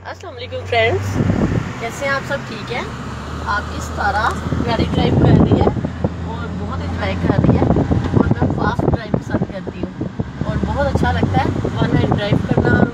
अस्सलाम वालेकुम फ्रेंड्स, कैसे हैं आप सब? ठीक है। आपकी सतारा गाड़ी ड्राइव कर रही है और बहुत इंजॉय कर रही है और मैं फास्ट ड्राइव पसंद करती हूँ और बहुत अच्छा लगता है वन हैंड ड्राइव करना।